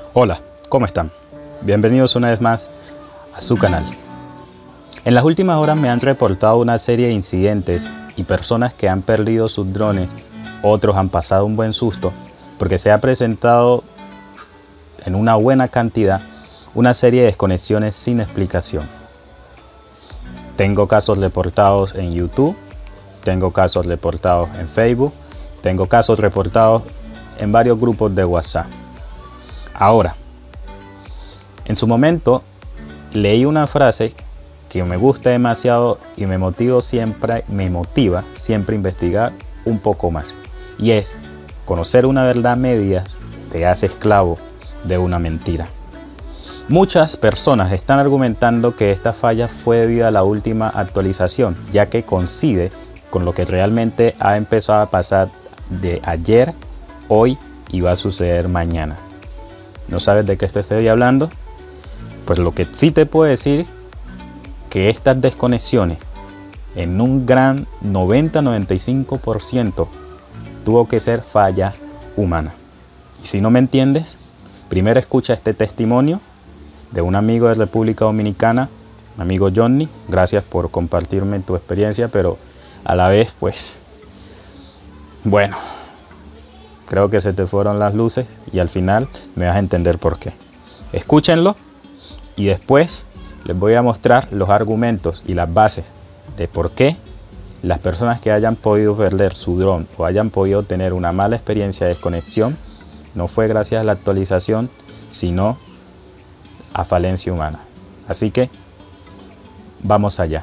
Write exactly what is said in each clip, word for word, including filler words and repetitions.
Hola, ¿cómo están? Bienvenidos una vez más a su canal. En las últimas horas me han reportado una serie de incidentes y personas que han perdido sus drones, otros han pasado un buen susto porque se ha presentado en una buena cantidad una serie de desconexiones sin explicación. Tengo casos reportados en YouTube, tengo casos reportados en Facebook, tengo casos reportados en varios grupos de WhatsApp. Ahora, en su momento leí una frase que me gusta demasiado y me motiva siempre, me motiva siempre a investigar un poco más. Y es, conocer una verdad media te hace esclavo de una mentira. Muchas personas están argumentando que esta falla fue debido a la última actualización, ya que coincide con lo que realmente ha empezado a pasar de ayer, hoy y va a suceder mañana. ¿No sabes de qué te estoy hablando? Pues lo que sí te puedo decir, que estas desconexiones en un gran noventa a noventa y cinco por ciento tuvo que ser falla humana. Y si no me entiendes, primero escucha este testimonio de un amigo de República Dominicana, mi amigo Johnny. Gracias por compartirme tu experiencia, pero a la vez, pues, bueno, creo que se te fueron las luces y al final me vas a entender por qué. Escúchenlo y después les voy a mostrar los argumentos y las bases de por qué las personas que hayan podido perder su dron o hayan podido tener una mala experiencia de desconexión no fue gracias a la actualización, sino a falencia humana. Así que vamos allá.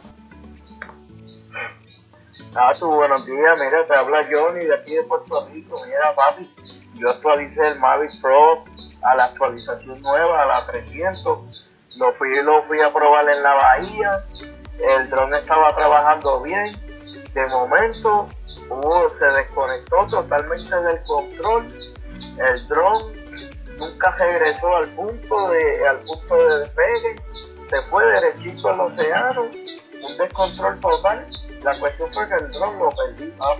Ah, tu buenos días, mira, te habla Johnny de aquí de Puerto Rico. Mira, papi, yo actualicé el Mavic Pro a la actualización nueva, a la trescientos. Lo fui, lo fui a probar en la bahía. El dron estaba trabajando bien. De momento, uh, se desconectó totalmente del control. El dron nunca regresó al punto de, al punto de despegue. Se fue derechito al océano. Un descontrol total. La cuestión fue que el dron lo perdí. Ah,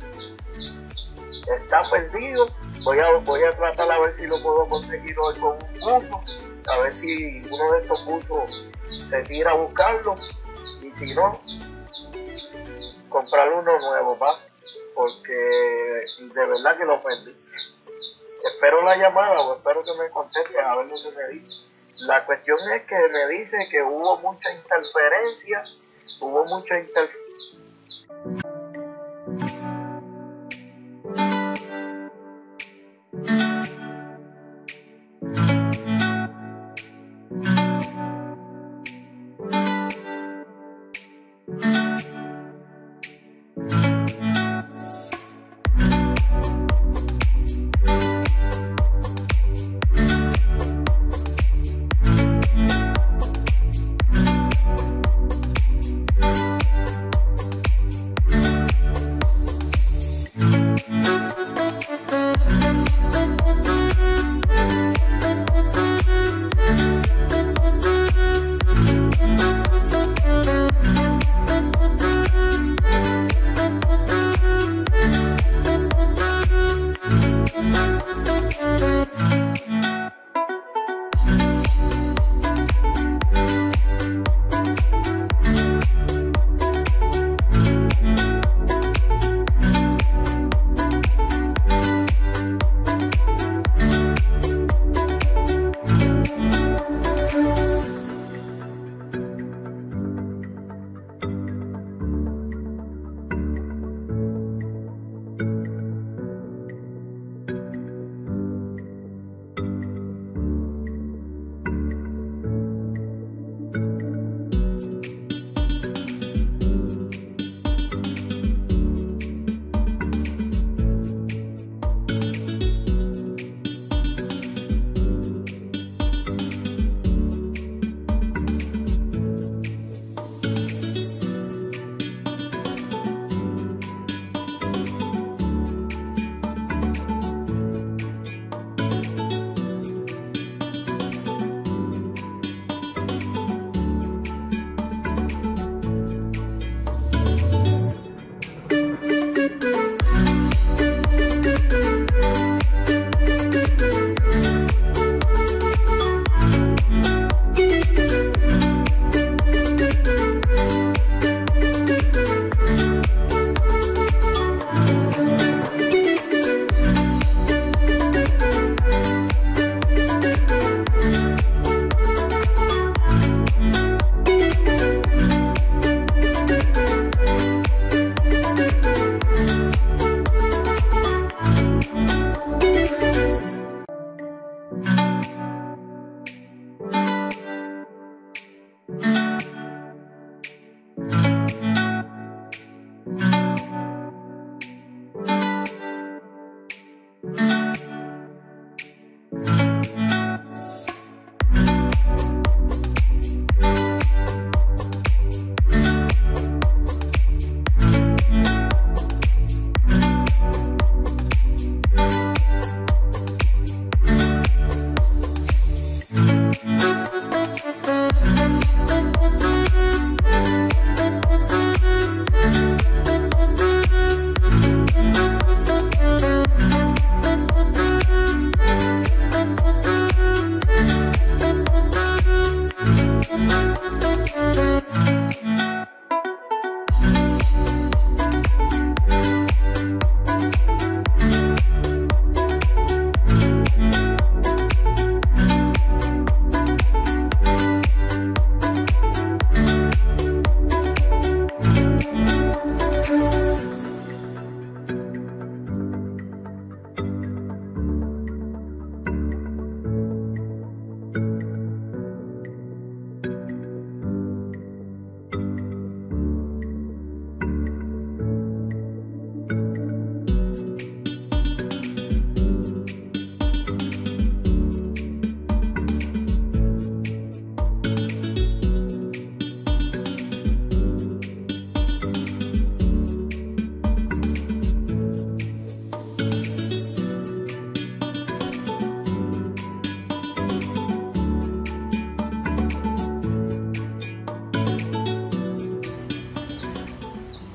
está perdido. Voy a, voy a tratar a ver si lo puedo conseguir hoy con un buzo. A ver si uno de estos buzos se tira a buscarlo. Y si no, comprar uno nuevo, ¿va? Porque de verdad que lo perdí. Espero la llamada o espero que me conteste a ver lo que me dice. La cuestión es que me dice que hubo mucha interferencia. Hubo mucha interferencia.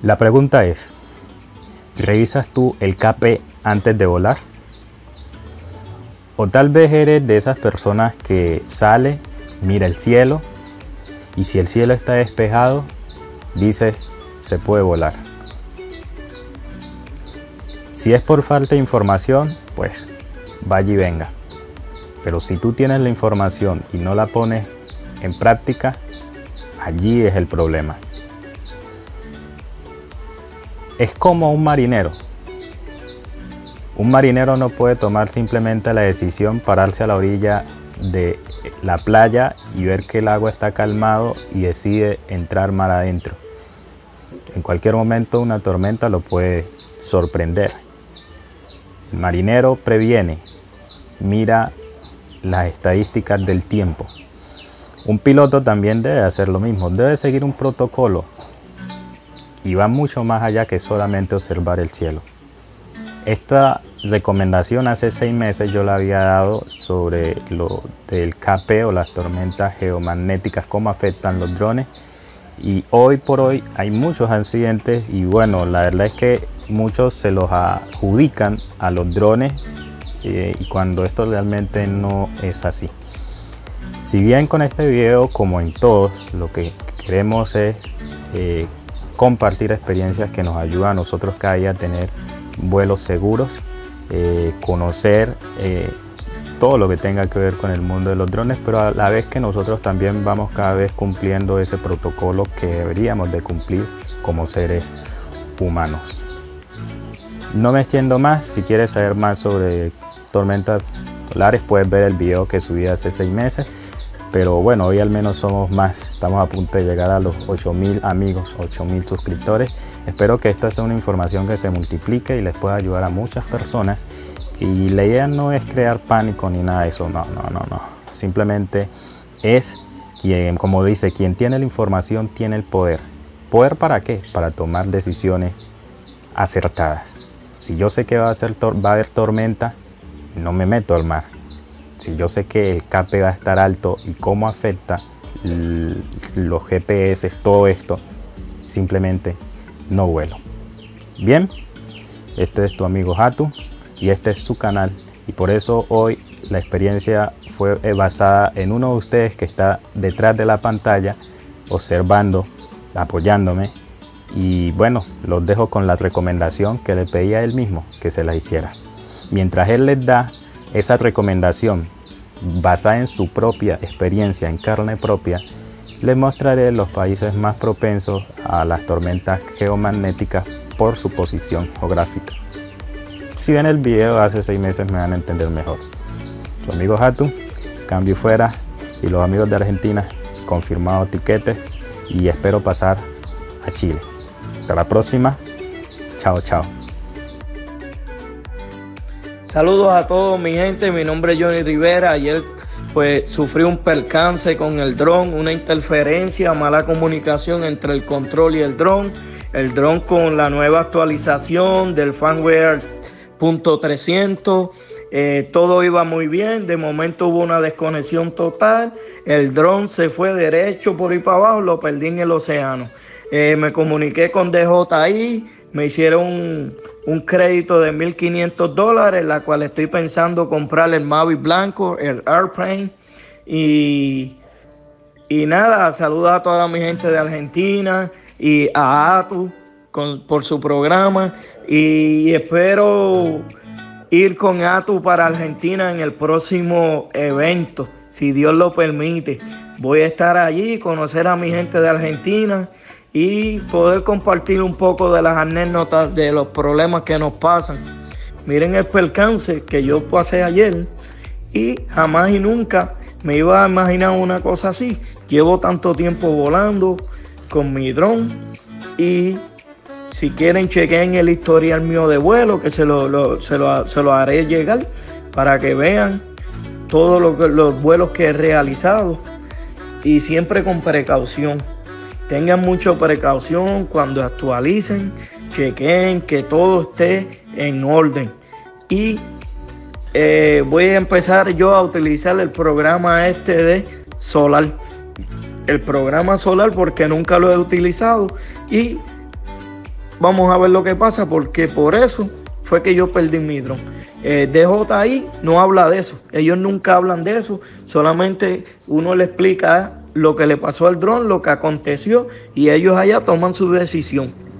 La pregunta es, ¿revisas tú el K P antes de volar? O tal vez eres de esas personas que sale, mira el cielo y si el cielo está despejado, dices, se puede volar. Si es por falta de información, pues vaya y venga. Pero si tú tienes la información y no la pones en práctica, allí es el problema. Es como un marinero. Un marinero no puede tomar simplemente la decisión, pararse a la orilla de la playa y ver que el agua está calmado y decide entrar mar adentro. En cualquier momento una tormenta lo puede sorprender. El marinero previene, mira las estadísticas del tiempo. Un piloto también debe hacer lo mismo, debe seguir un protocolo y va mucho más allá que solamente observar el cielo. Esta recomendación hace seis meses yo la había dado sobre lo del K P o las tormentas geomagnéticas, cómo afectan los drones, y hoy por hoy hay muchos accidentes y bueno, la verdad es que muchos se los adjudican a los drones eh, y cuando esto realmente no es así. Si bien con este video, como en todos, lo que queremos es eh, compartir experiencias que nos ayudan a nosotros cada día a tener vuelos seguros, eh, conocer eh, todo lo que tenga que ver con el mundo de los drones, pero a la vez que nosotros también vamos cada vez cumpliendo ese protocolo que deberíamos de cumplir como seres humanos. No me extiendo más. Si quieres saber más sobre tormentas solares, puedes ver el video que subí hace seis meses. Pero bueno, hoy al menos somos más, estamos a punto de llegar a los ocho mil amigos, ocho mil suscriptores. Espero que esta sea una información que se multiplique y les pueda ayudar a muchas personas. Y la idea no es crear pánico ni nada de eso, no, no, no, no. Simplemente es quien, como dice, quien tiene la información tiene el poder. ¿Poder para qué? Para tomar decisiones acertadas. Si yo sé que va a, ser va a haber tormenta, no me meto al mar. Si yo sé que el K P va a estar alto y cómo afecta los G P S, todo esto, simplemente no vuelo. Bien, este es tu amigo Hatu y este es su canal, y por eso hoy la experiencia fue basada en uno de ustedes que está detrás de la pantalla observando, apoyándome, y bueno, los dejo con la recomendación que le pedí a él mismo que se la hiciera. Mientras él les da esa recomendación basada en su propia experiencia, en carne propia, les mostraré los países más propensos a las tormentas geomagnéticas por su posición geográfica. Si ven el video hace seis meses me van a entender mejor. Su amigo Hatu, cambio fuera, y los amigos de Argentina, confirmado tiquetes y espero pasar a Chile. Hasta la próxima. Chao, chao. Saludos a todos mi gente, mi nombre es Johnny Rivera. Ayer pues sufrí un percance con el dron, una interferencia, mala comunicación entre el control y el dron. El dron con la nueva actualización del firmware punto trescientos, eh, todo iba muy bien. De momento hubo una desconexión total, el dron se fue derecho por ahí para abajo, lo perdí en el océano. Eh, me comuniqué con D J I, me hicieron un, un crédito de mil quinientos dólares, la cual estoy pensando comprar el Mavic blanco, el Airplane. Y, y nada, saludos a toda mi gente de Argentina y a Hatu con, por su programa. Y espero ir con Hatu para Argentina en el próximo evento, si Dios lo permite. Voy a estar allí, conocer a mi gente de Argentina y poder compartir un poco de las anécdotas de los problemas que nos pasan. Miren el percance que yo pasé ayer y jamás y nunca me iba a imaginar una cosa así. Llevo tanto tiempo volando con mi dron y si quieren chequen el historial mío de vuelo, que se lo, lo, se lo, se lo haré llegar para que vean todos lo que, los vuelos que he realizado, y siempre con precaución. Tengan mucha precaución cuando actualicen, chequen que todo esté en orden. Y eh, voy a empezar yo a utilizar el programa este de Solar. El programa Solar porque nunca lo he utilizado y vamos a ver lo que pasa, porque por eso fue que yo perdí mi dron. Eh, D J I no habla de eso, ellos nunca hablan de eso, solamente uno le explica lo que le pasó al dron, lo que aconteció, y ellos allá toman su decisión.